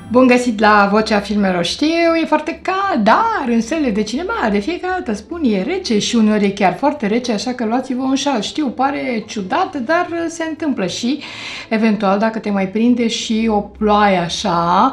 Bun găsit la Vocea Filmelor. Știu, e foarte cald, dar în sălile de cinema de fiecare dată spun e rece și uneori e chiar foarte rece, așa că luați-vă un șal. Știu, pare ciudat, dar se întâmplă și eventual dacă te mai prinde și o ploaie așa,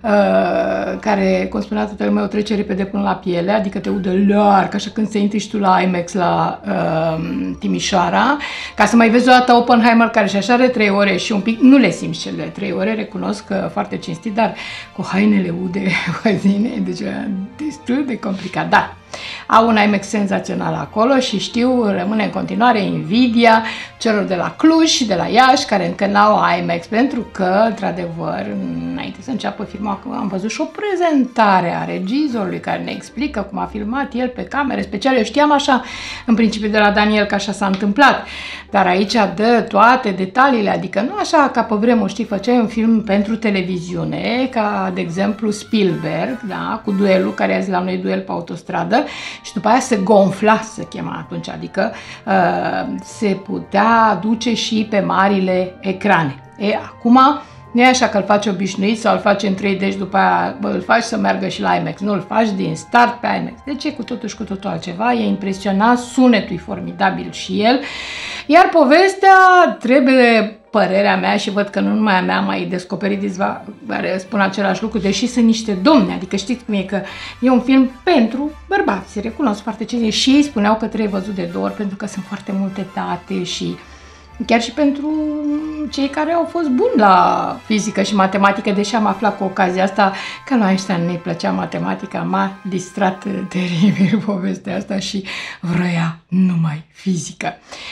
care, cum spunea tatăl meu, trece repede până la piele, adică te udă larg, așa când se intri și tu la IMAX la Timișoara, ca să mai vezi o dată Oppenheimer, care și așa are 3 ore și un pic, nu le simți cele 3 ore, recunosc că foarte cinstit, dar cu hainele ude, deci destul de complicat, dar au un IMAX senzațional acolo și știu, rămâne în continuare invidia celor de la Cluj și de la Iași, care încă n-au IMAX, pentru că, într-adevăr, înainte să înceapă filmul, am văzut și o prezentare a regizorului care ne explică cum a filmat el pe camere speciale. Eu știam așa, în principiu, de la Daniel, că așa s-a întâmplat, dar aici dă toate detaliile, adică nu așa ca pe vremuri, știi, făceai un film pentru televiziune, ca, de exemplu, Spielberg, da, cu Duelul, care azi la noi Duel pe autostradă, și după aia se gonfla, se chema atunci, adică se putea duce și pe marile ecrane. Acum nu e așa că îl faci obișnuit sau îl faci în 3D și după aia îl faci să meargă și la IMAX. Nu, îl faci din start pe IMAX. Deci e cu totul și cu totul altceva. E impresionant, sunetul e formidabil și el. Iar povestea trebuie, părerea mea, și văd că nu numai a mea, mai descoperit câțiva care spun același lucru, deși sunt niște domni, adică știți cum e, că e un film pentru bărbați, recunosc foarte ce și ei spuneau că trebuie văzut de 2 ori pentru că sunt foarte multe date și chiar și pentru cei care au fost buni la fizică și matematică, deși am aflat cu ocazia asta că lui Einstein nu-i plăcea matematica, m-a distrat teribil povestea asta și vroia numai fizică.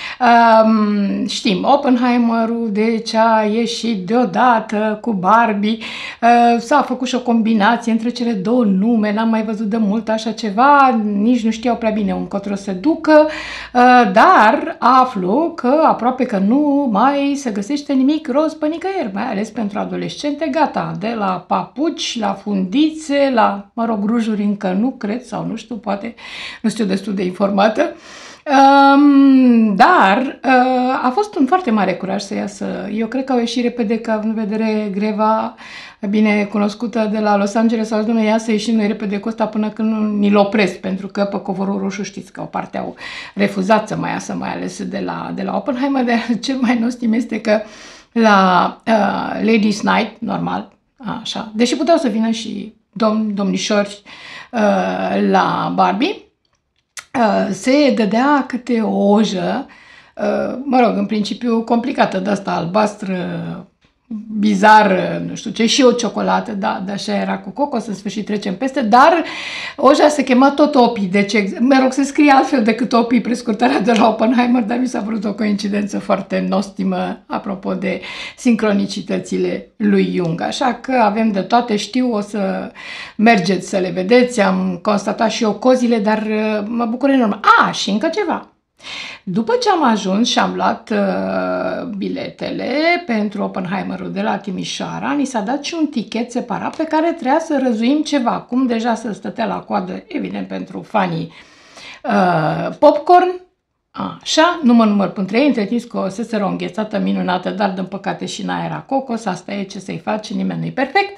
Știm, Oppenheimerul, deci a ieșit deodată cu Barbie, s-a făcut și o combinație între cele două nume, n-am mai văzut de mult așa ceva, nici nu știau prea bine încotro să ducă, dar aflu că aproape că nu mai se găsește nimic roz pe nicăieri, mai ales pentru adolescente, gata, de la papuci, la fundițe, la, mă rog, rujuri încă nu cred, sau nu știu, poate nu știu destul de informată. Dar a fost un foarte mare curaj să iasă. Eu cred că au ieșit repede, că având în vedere greva bine cunoscută de la Los Angeles, au zis, dom'le, ia să ieșim noi repede cu ăsta până când nu ni-l opresc, pentru că pe covorul roșu știți că o parte au refuzat să mai iasă, mai ales de la Oppenheimer, dar cel mai nostim este că la Ladies Night, normal, așa, deși puteau să vină și domnișori la Barbie, se dădea câte o ojă, mă rog, în principiu complicată, de asta albastră, bizară, nu știu ce, și o ciocolată, da, de așa era cu cocos, în sfârșit trecem peste, dar oja se chema tot Opie, deci, mă rog, se scrie altfel decât Opie, prescurtarea de la Oppenheimer, dar mi s-a părut o coincidență foarte nostimă, apropo de sincronicitățile lui Jung, așa că avem de toate, știu, o să mergeți să le vedeți, am constatat și eu cozile, dar mă bucur enorm. Și încă ceva. După ce am ajuns și am luat biletele pentru Oppenheimerul de la Timișoara, ni s-a dat și un tichet separat pe care trebuia să răzuim ceva. Cum deja se stătea la coadă, evident, pentru fanii popcorn. Așa, nu mă număr până 3, între timp scoseseră o înghețată minunată, dar din păcate și n-a era cocos, asta e, ce să-i faci, nimeni nu-i perfect.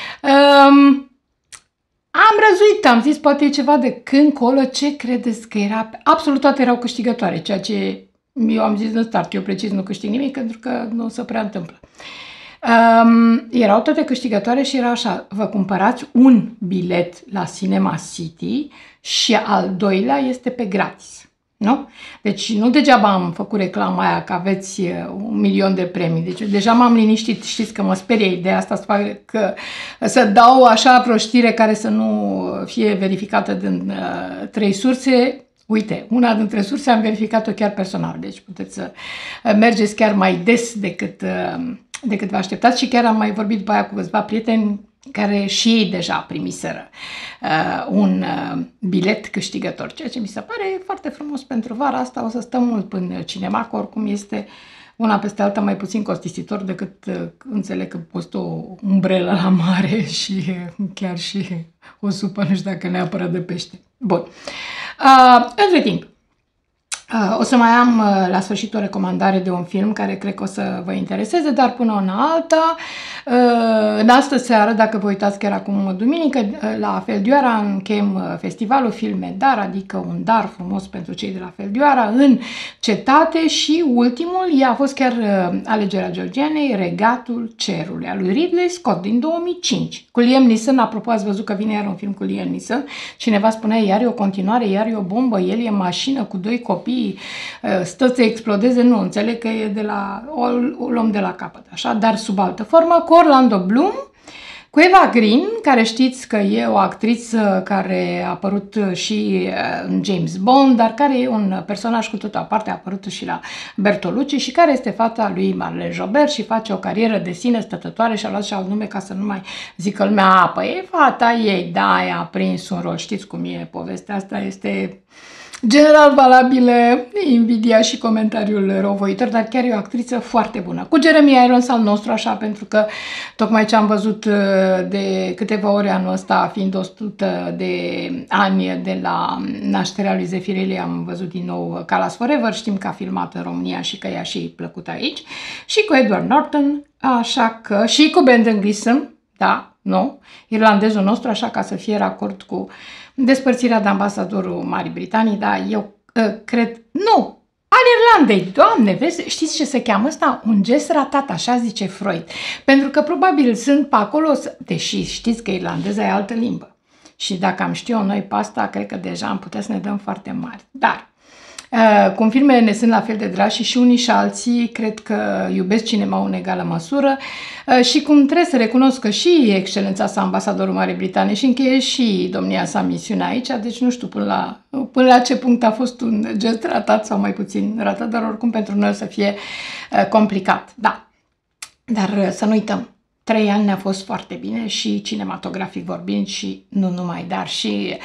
Am răzuit, am zis, poate e ceva de când colo, ce credeți că era? Absolut toate erau câștigătoare, ceea ce eu am zis în start, eu precis nu câștig nimic, pentru că nu se prea întâmplă. Erau toate câștigătoare și era așa, vă cumpărați un bilet la Cinema City și al doilea este pe gratis. Nu? Deci nu degeaba am făcut reclama aia că aveți 1.000.000 de premii. Deci deja m-am liniștit. Știți că mă sperie ideea asta să dau așa vreo știre care să nu fie verificată din 3 surse. Uite, una dintre surse am verificat-o chiar personal. Deci puteți să mergeți chiar mai des decât vă așteptați și chiar am mai vorbit după aia cu câțiva prieteni care și ei deja primiseră un bilet câștigător, ceea ce mi se pare foarte frumos pentru vara asta. O să stăm mult până cinema, că oricum este una peste alta mai puțin costisitor decât înțeleg că poți o umbrelă la mare și chiar și o supă, nu știu dacă neapărat de pește. Bun. Între timp, O să mai am la sfârșit o recomandare de un film care cred că o să vă intereseze, dar până una alta În astă seară, dacă vă uitați chiar acum duminică, la Feldioara închem festivalul Filme Dar, adică un dar frumos pentru cei de la Feldioara în cetate și ultimul, ea a fost chiar alegerea Georgianei, Regatul Cerului, al lui Ridley Scott din 2005. Cu Liam Neeson, apropo, ați văzut că vine iar un film cu Liam Neeson, cineva spunea, iar e o continuare, iar e o bombă, el e în mașină cu 2 copii, stă să explodeze, nu, înțeleg că e de la, o luăm de la capăt, așa, dar sub altă formă, cu Orlando Bloom, cu Eva Green, care știți că e o actriță care a apărut și în James Bond, dar care e un personaj cu totul aparte, a apărut și la Bertolucci și care este fata lui Marlene Jobert și face o carieră de sine stătătoare și a luat și alt nume ca să nu mai zică lumea, păi e fata ei, da, a prins un rol, știți cum e povestea asta, este general valabilă, invidia și comentariul răuvoitor, dar chiar e o actriță foarte bună. Cu Jeremy Irons al nostru, așa, pentru că tocmai ce am văzut de câteva ore anul ăsta, fiind 100 de ani de la nașterea lui Zeffirelli, am văzut din nou Calas Forever, știm că a filmat în România și că i-a și plăcut aici, și cu Edward Norton, așa că, și cu Brendan Gleeson, da, nu, irlandezul nostru, așa ca să fie racord cu despărțirea de ambasadorul Marii Britanii, dar eu cred, nu, al Irlandei, Doamne, vezi, știți ce se cheamă ăsta? Un gest ratat, așa zice Freud, pentru că probabil sunt pe acolo, deși știți că irlandeza e altă limbă și dacă am ști-o noi pe asta, cred că deja am putea să ne dăm foarte mari, dar cum filmele ne sunt la fel de dragi și unii și alții cred că iubesc cinemaul în egală măsură și cum trebuie să recunosc că și excelența sa ambasadorul Marii Britanii și încheie și domnia sa misiunea aici, deci nu știu până la ce punct a fost un gest ratat sau mai puțin ratat, dar oricum pentru noi o să fie complicat. Da, dar să nu uităm. 3 ani ne-a fost foarte bine și cinematografic vorbind și nu numai, dar și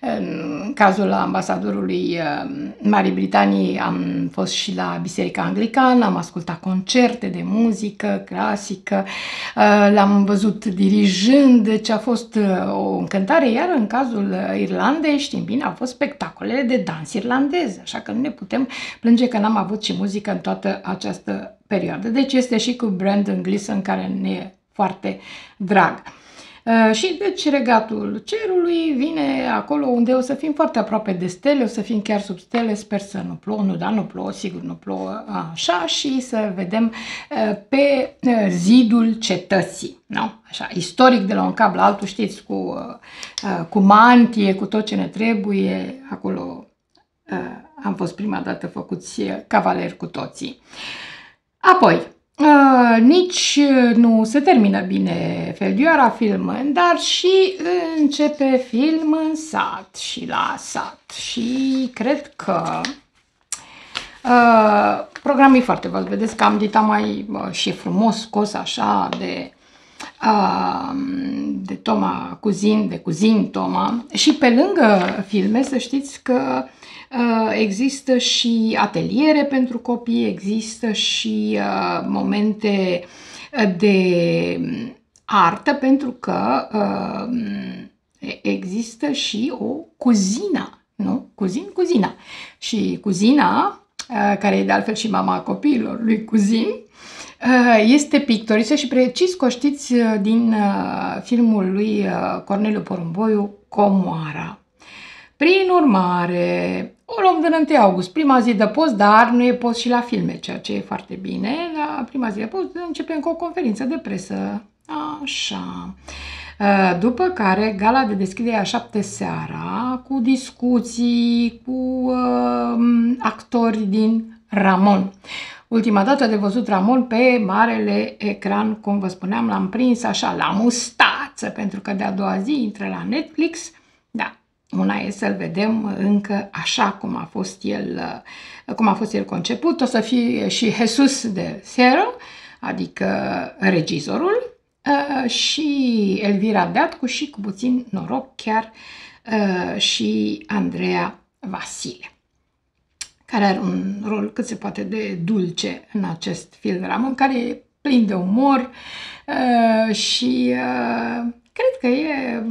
în cazul ambasadorului Marii Britanii am fost și la Biserica Anglicană, am ascultat concerte de muzică clasică, l-am văzut dirijând, deci a fost o încântare, iar în cazul Irlandei, știm bine, au fost spectacolele de dans irlandez, așa că nu ne putem plânge că n-am avut și muzică în toată această perioadă. Deci este și cu Brendan Gleeson care ne e foarte drag. Și deci Regatul Cerului vine acolo unde o să fim foarte aproape de stele, o să fim chiar sub stele, sper să nu plouă, nu, dar nu plouă, sigur nu plouă, așa, și să vedem pe zidul cetății, nu? Așa, istoric de la un cap la altul, știți, cu mantie, cu tot ce ne trebuie, acolo am fost prima dată făcuți cavaleri cu toții. Apoi, nici nu se termină bine Feldioara film, dar și începe film în sat și la sat și cred că programul e foarte văd, vedeți că am dita mai și frumos scos așa de Toma Cuzin, de Cuzin Toma, și pe lângă filme să știți că există și ateliere pentru copii, există și momente de artă, pentru că există și o cuzină, nu? Cuzina. Și cuzina, care e de altfel și mama copiilor lui Cuzin, este pictoriță și precis că o știți din filmul lui Corneliu Porumboiu, Comoara. Prin urmare, o luăm din 1 august, prima zi de post, dar nu e post și la filme, ceea ce e foarte bine. La prima zi de post începem cu o conferință de presă, așa. După care gala de deschidere a 7 seara, cu discuții, cu actori din Ramon. Ultima dată de văzut Ramon pe marele ecran, cum vă spuneam, l-am prins așa la mustață, pentru că de-a doua zi intră la Netflix, da. Una e să-l vedem încă așa cum a fost el conceput. O să fie și Jesus de Cerro, adică regizorul, și Elvira Deatcu și cu puțin noroc chiar și Andreea Vasile, care are un rol cât se poate de dulce în acest film Ramon, care e plin de umor și cred că e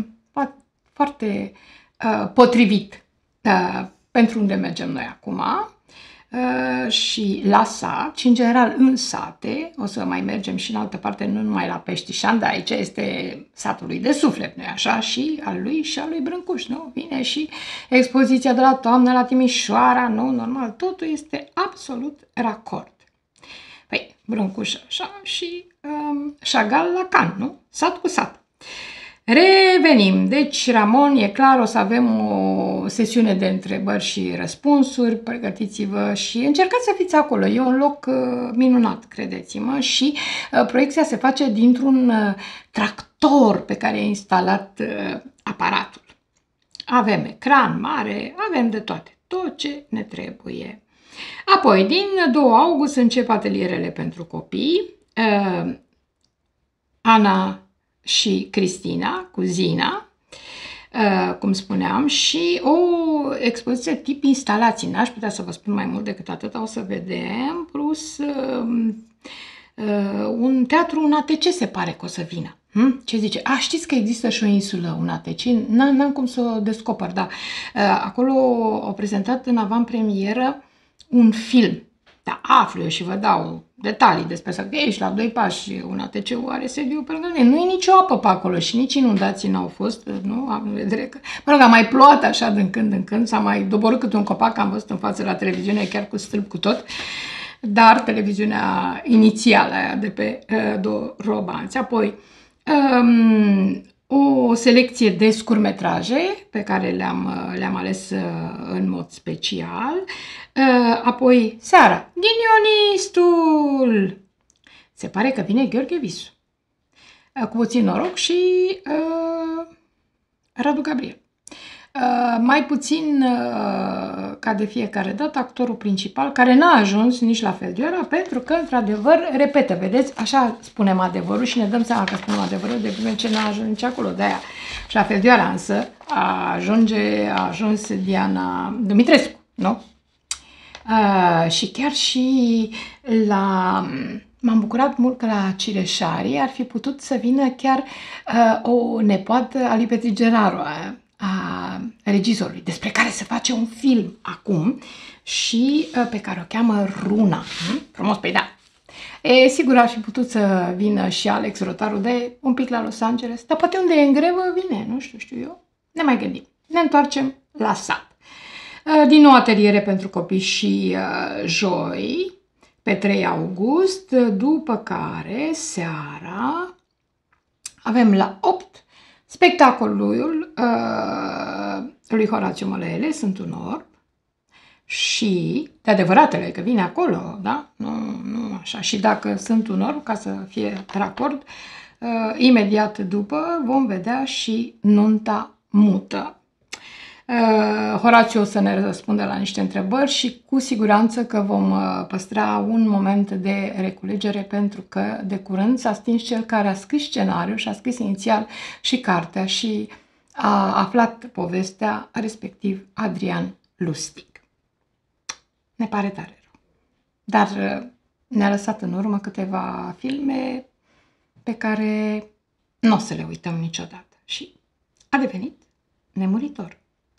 foarte potrivit pentru unde mergem noi acum. și la sat și în general în sate, o să mai mergem și în altă parte, nu numai la Peștișan, dar aici este satul lui de suflet, nu-i așa? Și al lui și al lui Brâncuș, nu? Vine și expoziția de la toamnă la Timișoara, nu? Normal, totul este absolut racord. Păi, Brâncuș așa și Șagal la Can, nu? Sat cu sat. Revenim. Deci, Ramon, e clar, o să avem o sesiune de întrebări și răspunsuri. Pregătiți-vă și încercați să fiți acolo. E un loc minunat, credeți-mă. Și proiecția se face dintr-un tractor pe care e instalat aparatul. Avem ecran mare, avem de toate. Tot ce ne trebuie. Apoi, din 2 august încep atelierele pentru copii. Ana și Cristina cu Zina, cum spuneam, și o expoziție tip instalații. N-aș putea să vă spun mai mult decât atât, o să vedem, plus un teatru, un ATC se pare că o să vină. Ce zice? Știți că există și o insulă, un ATC? N-am cum să o descoper, dar acolo au prezentat în avantpremieră un film. Da, aflu eu și vă dau detalii despre asta, că ești la 2 pași, un ATC-ul are sediu pe lângă mine. Nu e nicio apă pe acolo și nici inundații n-au fost, nu? Am în vedere că, mă rog, a mai plouat așa din când în când, s-a mai doborât câte un copac, am văzut în față la televiziune, chiar cu stâlp cu tot, dar televiziunea inițială aia de pe Robanți. Apoi, o selecție de scurtmetraje pe care le-am ales în mod special. Apoi, seara, Ghinionistul! Se pare că vine Gheorghe Visu. Cu puțin noroc și Radu Gabriel. Mai puțin ca de fiecare dată actorul principal, care n-a ajuns nici la Feldioara, pentru că, într-adevăr, repetă, vedeți, așa spunem adevărul și ne dăm seama că spunem adevărul de vreme ce n-a ajuns nici acolo, de-aia. Și la Feldioara însă a ajuns Diana Dumitrescu, nu? Și chiar și la... M-am bucurat mult că la Cireșarii ar fi putut să vină chiar o nepoată a lui Petrigenaru, a regizorului, despre care se face un film acum și pe care o cheamă Runa. Frumos, păi da. Sigur ar fi putut să vină și Alex Rotaru de un pic la Los Angeles, dar poate unde e în grevă vine, nu știu eu. Ne mai gândim. Ne întoarcem la sat. Din nou ateliere pentru copii și joi, pe 3 august, după care seara avem la 8 spectacolul lui Horațiu Mălăele, Sunt un orb, și de adevăratele, că vine acolo, da? Nu așa. Și dacă Sunt un orb, ca să fie racord, imediat după vom vedea și Nunta mută. Horațiu o să ne răspundă la niște întrebări și cu siguranță că vom păstra un moment de reculegere, pentru că de curând s-a stins cel care a scris scenariul și a scris inițial și cartea și a aflat povestea, respectiv Adrian Lustig. Ne pare tare rău. Dar ne-a lăsat în urmă câteva filme pe care nu o să le uităm niciodată și a devenit nemuritor.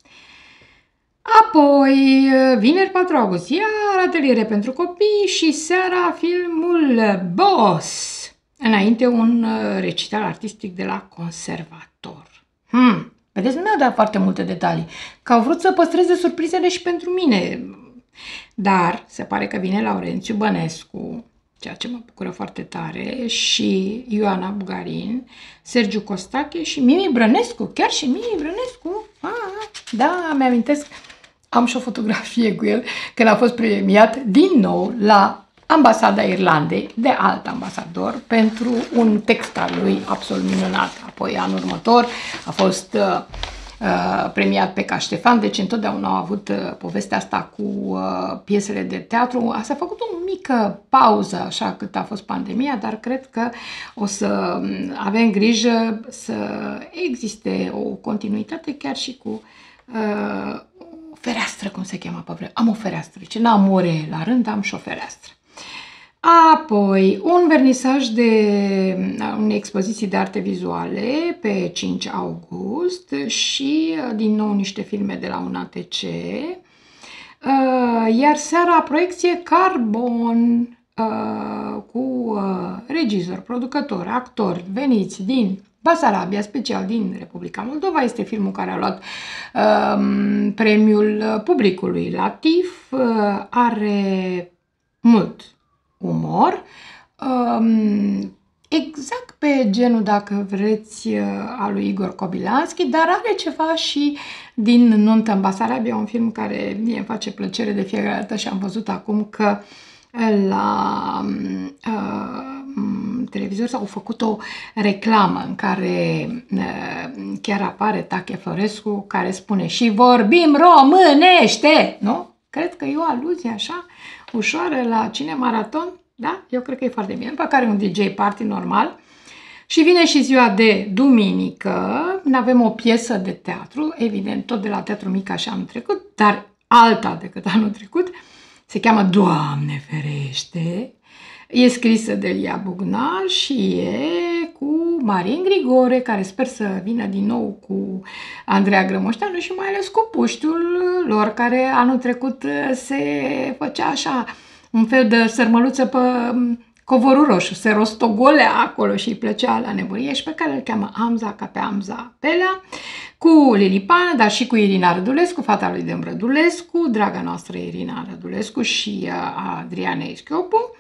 Apoi, vineri 4 august, iar ateliere pentru copii și seara filmul Boss. Înainte un recital artistic de la conservator. Vedeți, nu mi-au dat foarte multe detalii, că au vrut să păstreze surprizele și pentru mine. Dar se pare că vine Laurențiu Bănescu, ceea ce mă bucură foarte tare, și Ioana Bugarin, Sergiu Costache și Mimi Brănescu. Chiar și Mimi Brănescu? Da, mi-amintesc. Am și o fotografie cu el când a fost premiat din nou la Ambasada Irlandei de alt ambasador pentru un text al lui absolut minunat. Apoi, anul următor, a fost premiat pe Ca Ștefan, deci întotdeauna au avut povestea asta cu piesele de teatru. S-a făcut o mică pauză, așa, cât a fost pandemia, dar cred că o să avem grijă să existe o continuitate chiar și cu o fereastră, cum se cheamă pe vreme. Am o fereastră, ce n-am ore la rând, am și o fereastră. Apoi, un vernisaj de unei expoziții de arte vizuale pe 5 august și din nou niște filme de la un ATC. Iar seara proiecție Carbon cu regizori, producători, actori veniți din Basarabia, special din Republica Moldova. Este filmul care a luat premiul publicului la TIFF. Are mult umor, exact pe genul, dacă vreți, al lui Igor Kobylanski, dar are ceva și din Nuntă în Basarabia, un film care mie îmi face plăcere de fiecare dată și am văzut acum că la televizor s-au făcut o reclamă în care chiar apare Tache Florescu, care spune și vorbim românește, nu? Cred că e o aluzie așa ușoară la Cinemaraton, da? Eu cred că e foarte bine. După care un DJ party normal. Și vine și ziua de duminică, avem o piesă de teatru, evident tot de la Teatru Mica și anul trecut, dar alta decât anul trecut. Se cheamă Doamne ferește, e scrisă de Elia Bugnar și e cu Marin Grigore, care sper să vină din nou cu Andreea Grămoșteanu și mai ales cu puștiul lor, care anul trecut se făcea așa un fel de sărmăluță pe covorul roșu, se rostogolea acolo și îi plăcea la nebunie și pe care îl cheamă Amza, ca pe Amza Pelea, cu Lili Pană, dar și cu Irina Rădulescu, fata lui Dem Rădulescu, draga noastră Irina Rădulescu și Adriana Ischiopu,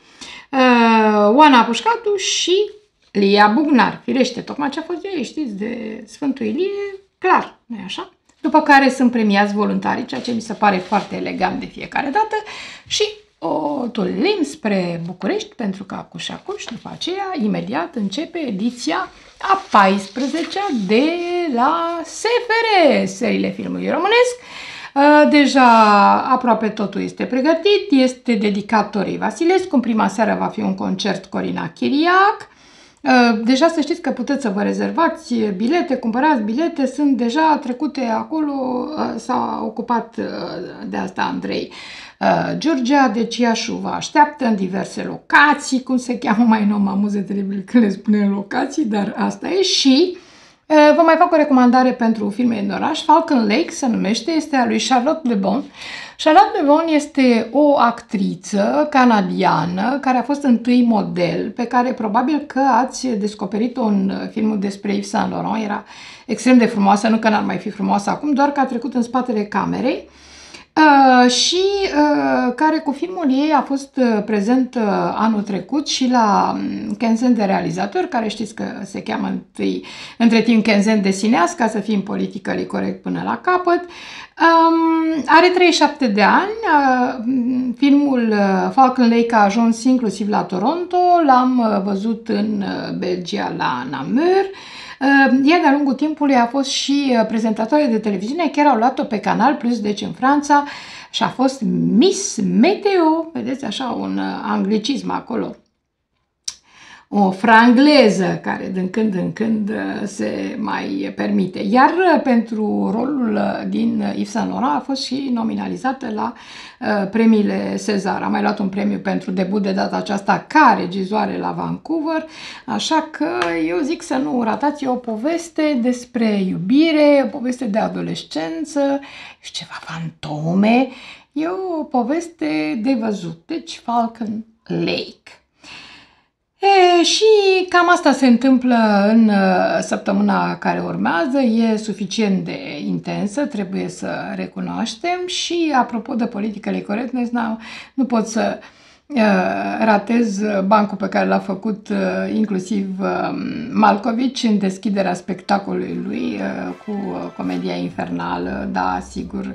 Oana Pușcatu și Lia Bugnar. Firește, tocmai ce a fost ei, știți, de Sfântul Ilie, clar, nu-i așa? După care sunt premiați voluntarii, ceea ce mi se pare foarte elegant de fiecare dată și o tulim spre București, pentru că acuș, după aceea, imediat începe ediția a 14-a de la SFR, seriile filmului românesc. Deja aproape totul este pregătit, este dedicat Torei Vasilescu, în prima seară va fi un concert Corina Chiriac. Deja să știți că puteți să vă rezervați bilete, cumpărați bilete, sunt deja trecute acolo, s-a ocupat de asta Andrei Georgia, deci Iașu vă așteaptă în diverse locații, cum se cheamă mai nou, mă amuză teribil că le spune locații, dar asta e. Și vă mai fac o recomandare pentru filme în oraș. Falcon Lake se numește, este a lui Charlotte Le Bon. Charlotte Le Bon este o actriță canadiană care a fost întâi model, pe care probabil că ați descoperit-o în filmul despre Yves Saint Laurent. Era extrem de frumoasă, nu că n-ar mai fi frumoasă acum, doar că a trecut în spatele camerei. Și care cu filmul ei a fost prezent anul trecut și la Kenzen de realizator, care știți că se cheamă între timp Kenzen de cineast, ca să fim politically corect până la capăt. Are 37 de ani, filmul Falcon Lake a ajuns inclusiv la Toronto, l-am văzut în Belgia la Namur. Ea de-a lungul timpului a fost și prezentatoare de televiziune, chiar au luat-o pe Canal Plus, deci în Franța, și a fost Miss Meteo, vedeți așa un anglicism acolo, o frangleză care din când în când se mai permite. Iar pentru rolul din Yves Saint Laurent a fost și nominalizată la premiile César. A mai luat un premiu pentru debut de data aceasta ca regizoare la Vancouver, așa că eu zic să nu ratați. O poveste despre iubire, o poveste de adolescență și ceva fantome. E o poveste de văzut. Deci Falcon Lake. Și cam asta se întâmplă în săptămâna care urmează, e suficient de intensă, trebuie să recunoaștem. Și apropo de politically correctness, nu pot să ratez bancul pe care l-a făcut inclusiv Malkovich în deschiderea spectacolului lui cu Comedia Infernală. Da, sigur,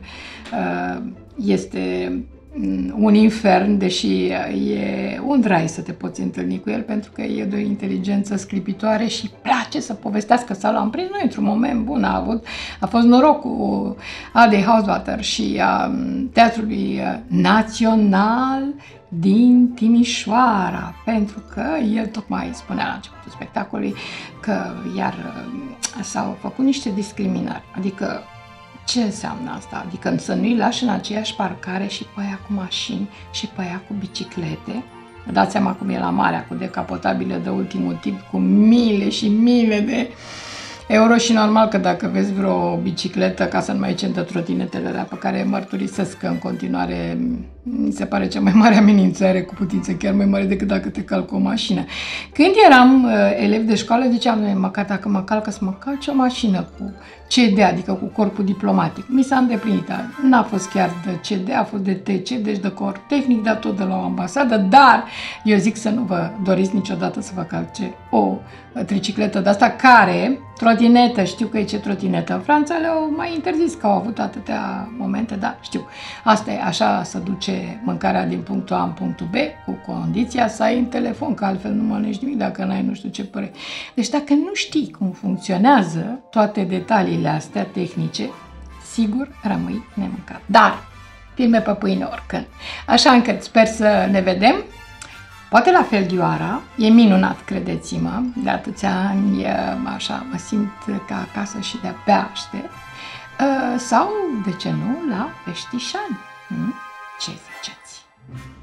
este un infern, deși e un drai să te poți întâlni cu el, pentru că e de o inteligență sclipitoare și place să povestească. Sau l-am prins noi într-un moment bun, a fost noroc cu Adei Hauswater și a Teatrului Național din Timișoara, pentru că el tocmai spunea la începutul spectacolului că iar s-au făcut niște discriminări, adică ce înseamnă asta? Adică să nu-i lași în aceeași parcare și pe aia cu mașini și pe aia cu biciclete. Dați seama cum e la marea cu decapotabile de ultimul tip, cu mile și mile de euro și normal că dacă vezi vreo bicicletă, ca să nu mai zicem de trotinetele alea pe care mărturisesc că în continuare mi se pare cea mai mare amenințare, cu putință chiar mai mare decât dacă te calcă o mașină. Când eram elev de școală, ziceam, măcar dacă mă calcă să mă calce o mașină cu CD, adică cu corpul diplomatic. Mi s-a îndeplinit, n-a fost chiar de CD, a fost de TC, deci de corp tehnic, dar tot de la o ambasadă, dar eu zic să nu vă doriți niciodată să vă calce o tricicletă de asta, care, trotinetă, știu că e ce trotinetă, în Franța le-au mai interzis, că au avut atâtea momente, da, știu. Asta e, așa se duce mâncarea din punctul A în punctul B, cu condiția să ai în telefon, că altfel nu mănânci nimic dacă n-ai nu știu ce părere. Deci dacă nu știi cum funcționează toate detaliile astea tehnice, sigur rămâi nemâncat. Dar, filme pe pâine oricând. Așa încât sper să ne vedem. Poate la Feldioara, e minunat, credeți-mă, de atâția ani, așa, mă simt ca acasă și de-abia aștept. Sau, de ce nu, la Peștișani. Ce ziceți?